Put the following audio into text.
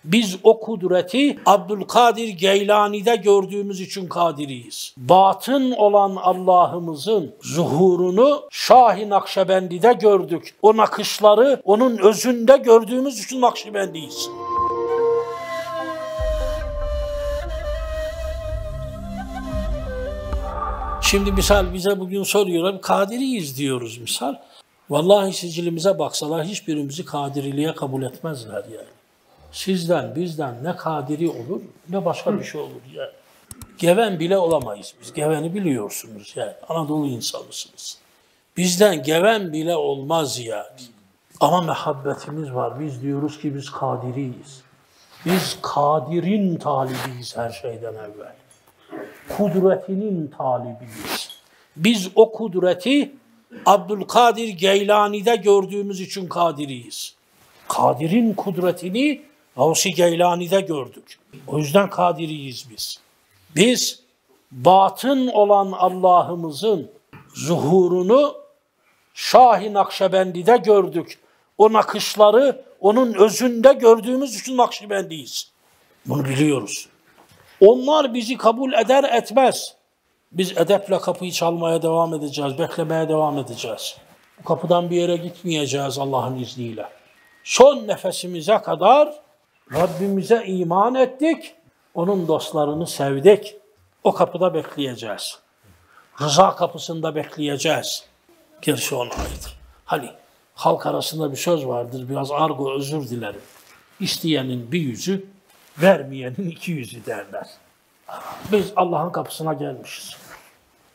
Biz o kudreti Abdülkadir Geylani'de gördüğümüz için kadiriyiz. Batın olan Allah'ımızın zuhurunu Şah-ı Nakşibendi'de gördük. O nakışları onun özünde gördüğümüz için Nakşibendiyiz. Şimdi misal bize bugün soruyorlar, kadiriyiz diyoruz misal. Vallahi sicilimize baksalar hiçbirimizi kadiriliğe kabul etmezler yani. Sizden, bizden ne kadiri olur ne başka bir şey olur yani. Geven bile olamayız biz. Geveni biliyorsunuz yani. Anadolu insanısınız. Bizden geven bile olmaz yani. Ama mehabbetimiz var. Biz diyoruz ki biz kadiriyiz. Biz kadirin talibiyiz her şeyden evvel. Kudretinin talibiyiz. Biz o kudreti Abdülkadir Geylani'de gördüğümüz için kadiriyiz. Kadir'in kudretini Gavs-ı Geylani'de gördük. O yüzden kadiriyiz biz. Biz batın olan Allah'ımızın zuhurunu Şah-ı Nakşibendi'de gördük. O nakışları onun özünde gördüğümüz için Nakşibendiyiz. Bunu biliyoruz. Onlar bizi kabul eder etmez. Biz edeple kapıyı çalmaya devam edeceğiz, beklemeye devam edeceğiz. Bu kapıdan bir yere gitmeyeceğiz Allah'ın izniyle. Son nefesimize kadar Rabbimize iman ettik, onun dostlarını sevdik. O kapıda bekleyeceğiz. Rıza kapısında bekleyeceğiz. Gerisi ona ait. Hani halk arasında bir söz vardır, biraz argo özür dilerim. İsteyenin bir yüzü, vermeyenin iki yüzü derler. Biz Allah'ın kapısına gelmişiz.